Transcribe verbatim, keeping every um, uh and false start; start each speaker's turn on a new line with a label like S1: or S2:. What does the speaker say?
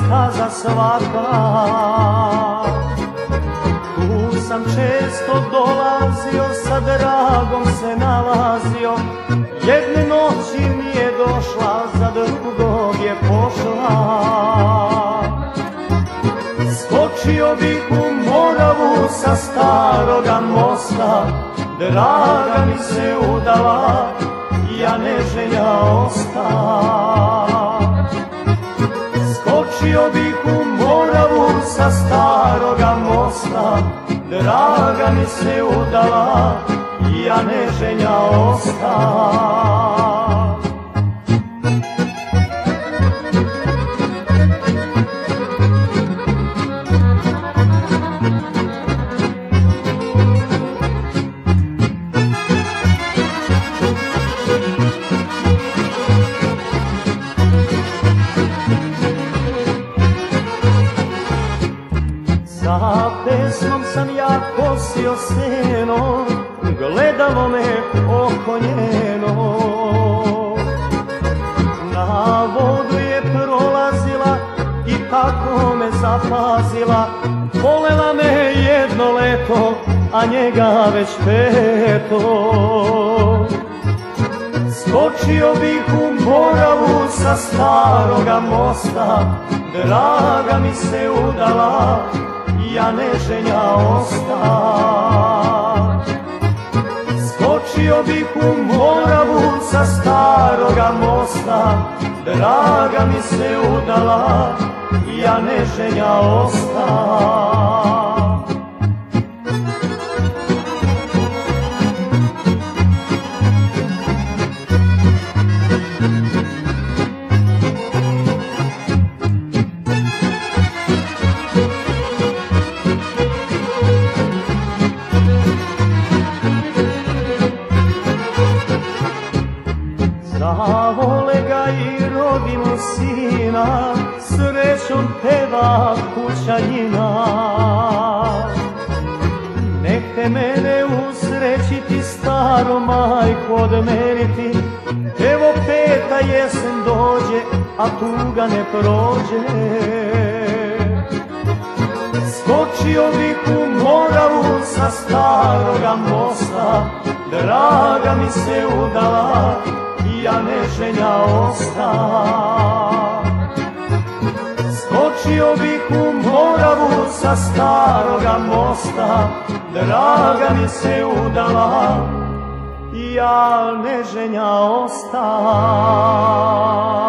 S1: staza svaka. Tu sam često dolazio, sa dragom se nalazio, jedne noći mi je došla, za drugog je pošla. Skočio bih u Moravu sa staroga mosta, draga mi se udala, ja neženja osta. Skočio bih u Moravu sa staroga mosta, draga mi se udala, ja neženja osta. Za pesmom sam ja kosio seno, gledalo me oko njeno. Na vodu je prolazila i tako me zapazila, volela me jedno leto, a njega već peto. Skočio bih u Moravu sa staroga mosta, draga mi se udala, ja neženja osta. Skočio bih u Moravu sa staroga mosta, draga mi se udala, ja neženja osta. Zavole ga i rodi mu sina, srećom peva kućanjina. Nehte mene usrećiti, staro majko odmeriti, evo peta jesen dođe, a tuga ne prođe. Skočio bih u Moravu sa staroga mosta, draga mi se udala, ja neženja osta. Skočio bih u Moravu sa staroga mosta, draga mi se udala, ja neženja osta.